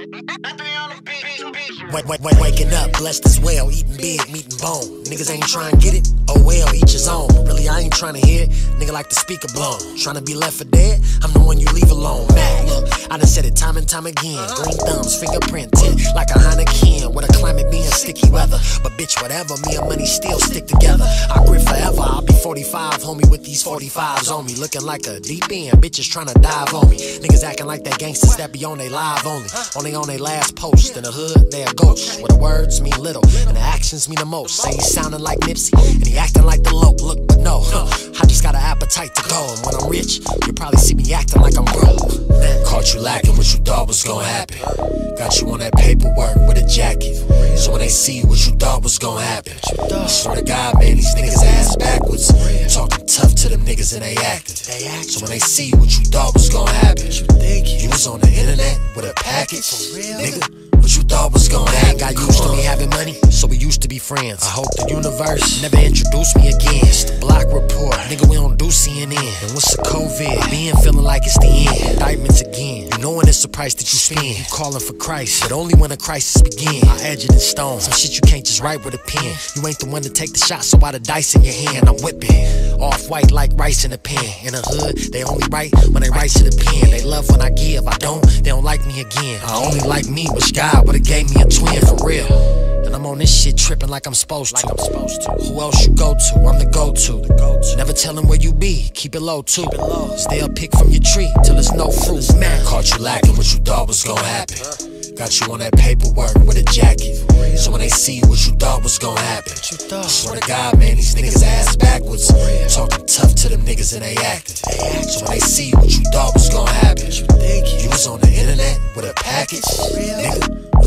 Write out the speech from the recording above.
Waking up, blessed as well, eating big, meat and bone. Niggas ain't trying to get it, oh well, each his own. Really, I ain't trying to hear it, nigga like the speaker blown. Trying to be left for dead, I'm the one you leave alone. Macc, look, I done said it time and time again. Green thumbs, fingerprint tint, like a Heineken. With a climate being sticky weather. But bitch, whatever, me and money still stick together. I grip forever, I'll be 45, homie, with these 45s on me. Looking like a deep end, bitches trying to dive on me. Niggas acting like they gangsters that be on they live only. Only on they last post. In the hood, they a ghost. Where the words mean little, and the actions mean the most. Say he sounding like Nipsey, and he acting like the Lope. Look, but no, I just got an appetite to go. And when I'm rich, you'll probably see me acting like I'm broke. Caught you lacking what you thought was gonna happen. Got you on that paperwork with a jacket. So when they see what you thought was gonna happen, I swear to God, man, these niggas ass backwards. Talking tough to them niggas and they acting. So when they see what you thought was gonna happen, you was on the internet with a package, nigga. What you thought was gonna happen? Got used to me having money, so we used to be friends. I hope the universe never introduced me again. It's the block report, nigga, we don't do CNN. And what's the COVID? Being feeling like it's the end. Indictments again. You knowing it's the price that you spend. You calling for Christ, but only when a crisis begin. I edge it in stone. Some shit you can't just write with a pen. You ain't the one to take the shot, so why the dice in your hand? I'm whipping off-white like rice in a pan. In the hood, they only write when they write to the pen. They love when I give, I don't, they don't like me again. I only like me, which God would've gave me a twin for real. And I'm on this shit tripping like I'm supposed to. Who else you go to? I'm the go-to. Never tell them where you be, keep it low too. Stay pick from your tree till there's no fruit. Man, caught you lacking what you thought was gonna happen. Got you on that paperwork with a jacket. So when they see what you thought was gonna happen, I swear to God, man, these niggas ass backwards. Talking tough to them niggas and they acting. So when they see what you thought was gonna happen, you was on the internet with a package, nigga.